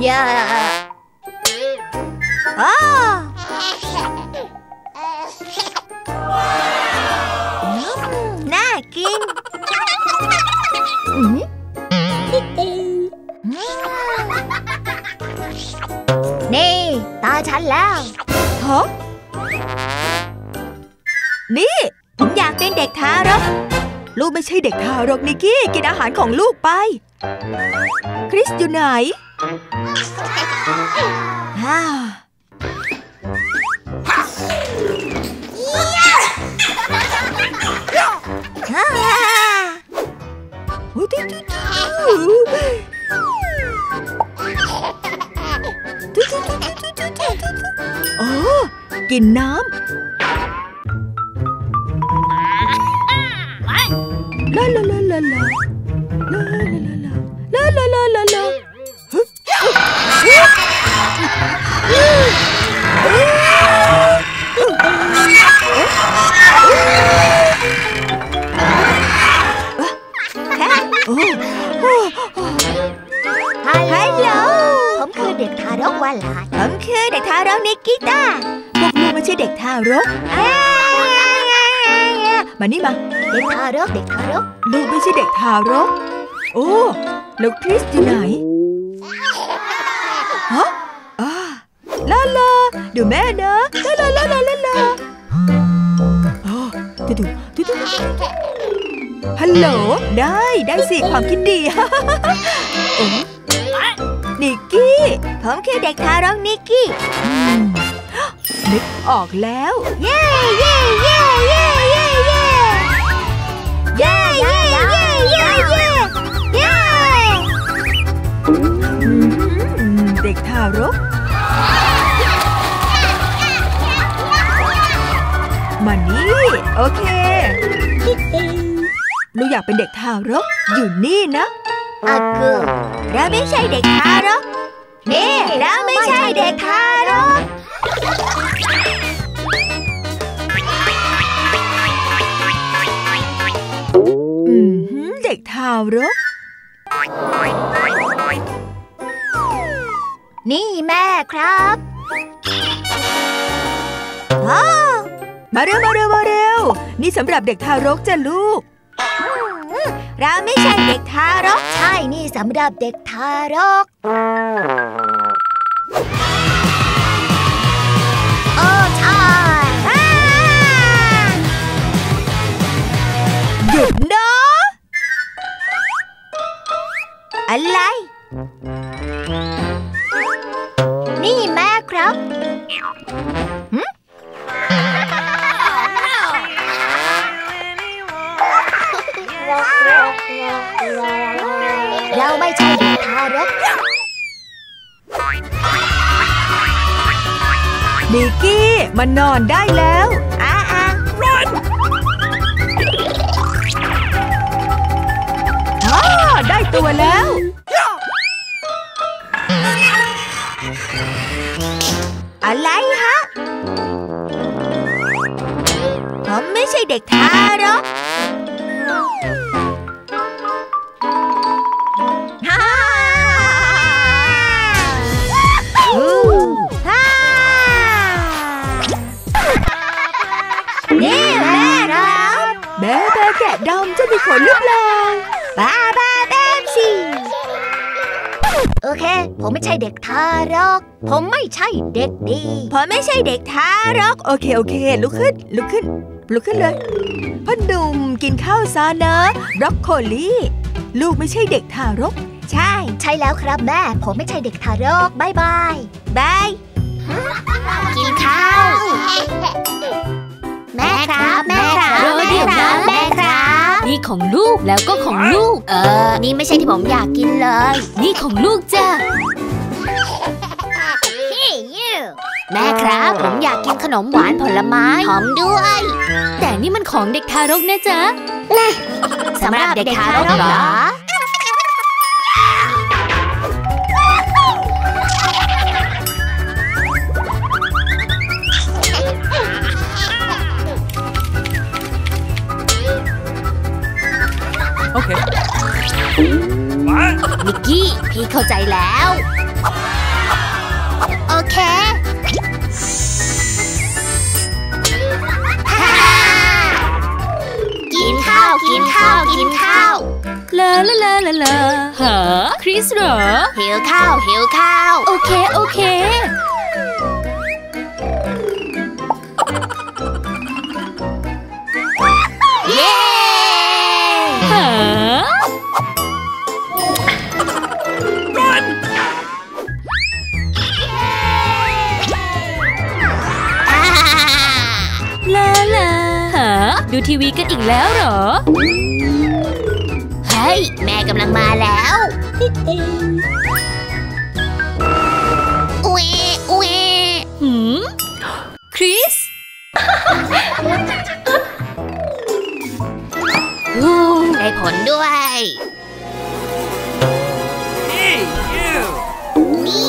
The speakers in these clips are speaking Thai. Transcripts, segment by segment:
อย่าน่ากินนี่ตาฉันแล้วฮะนี่ผมอยากเป็นเด็กทารกลูกไม่ใช่เด็กทารกนิกกี้กินอาหารของลูกไปคริสอยู่ไหนโอ้กินน้ำลาลาลาลาลาลาลาลาลาลาลาลาลาฮัลโหลผมคือเด็กทารกวาลาดผมคือเด็กทารกนิกกี้ต้าพวกลูกไม่ใช่เด็กทารกมานี่มาเด็กทารกลูกไม่ใช่เด็กทารกโอ้แล้วคริสอยู่ไหนฮะลาลาเดี๋ยวแม่นะลาลาลาลาลาลาฮัลโหลได้สิความคิดดีนิกกี้ผมคือเด็กทารกนิกกี้นึกออกแล้วเย้เย้เย้เย้เย้เย้เย้เย้เย้เย้เย้เย้เด็กทารกมานี่โอเคลูกอยากเป็นเด็กทารกอยู่นี่นะเราไม่ใช่เด็กทารกนี่เราไม่ใช่เด็กทารกเด็กทารกนี่แม่ครับมาเร็วนี่สำหรับเด็กทารกจ้ะลูกเราไม่ใช่เด็กทารกใช่นี่สำหรับเด็กทารกโอ้ใช่หยุดนะอะไรนี่แม่ครับเราไม่ใช่เด็กทารกนิกกี้มานอนได้แล้วได้ตัวแล้วอะไรฮะผมไม่ใช่เด็กทารกนี่แม่ครับแม่แกะดำจะมีขนหรือเปล่าบ้าแบบสิโอเคผมไม่ใช่เด็กทารกผมไม่ใช่เด็กดีผมไม่ใช่เด็กทารกโอเคลุกขึ้นเลยพ่อหนุ่มกินข้าวซะนะบรอกโคลีลูกไม่ใช่เด็กทารกใช่แล้วครับแม่ผมไม่ใช่เด็กทารกบายกินข้าวแม่ครับรอเดี๋ยวนะแม่ครับนี่ของลูกแล้วก็ของลูกนี่ไม่ใช่ที่ผมอยากกินเลยนี่ของลูกจ้ะแม่ครับผมอยากกินขนมหวานผลไม้หอมด้วยแต่นี่มันของเด็กทารกนะจ๊ะสำหรับเด็กทารกเหรอโอเคนิกกี้พี่เข้าใจแล้วโอเคกินข้าวกินข้าวกินข้าวลาลาลาลาลาหาคริสเหรอหิวข้าวหิวข้าวโอเคโอเคเย้หาลาลาหาดูทีวีกันอีกแล้วเหรอเฮ้ยแม่กำลังมาแล้วอุ๊ยอุ๊ยคริสได้ผลด้วยนี่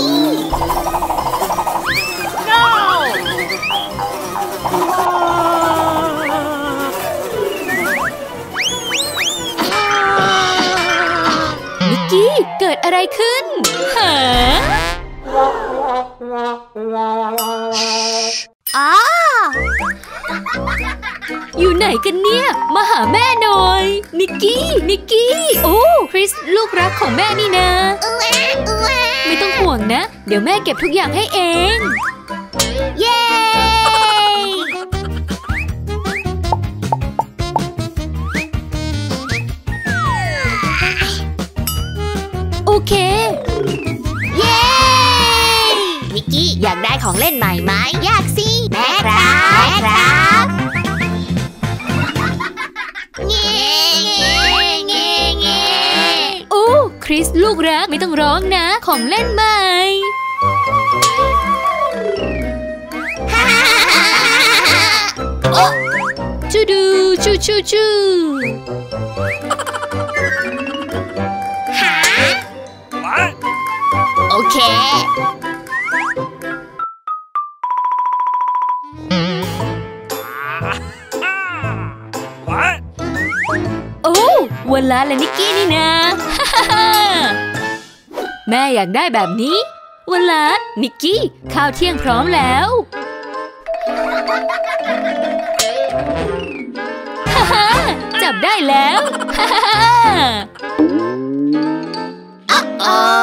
นิกกี้เกิดอะไรขึ้นหาอ๋ออยู่ไหนกันเนี่ยมาหาแม่หน่อยนิกกี้โอ้คริสลูกรักของแม่นี่นะไม่ต้องห่วงนะเดี๋ยวแม่เก็บทุกอย่างให้เองเย้โอเคเย้นิกกี้อยากได้ของเล่นใหม่ไหมอยากสิแม่ครับโอ้คริสลูกรักไม่ต้องร้องนะของเล่นใหม่จูดูชูโอเคโอ้วลาและนิกกี้นี่นะแม่อยากได้แบบนี้วลานิกกี้ข้าวเที่ยงพร้อมแล้วจับได้แล้ว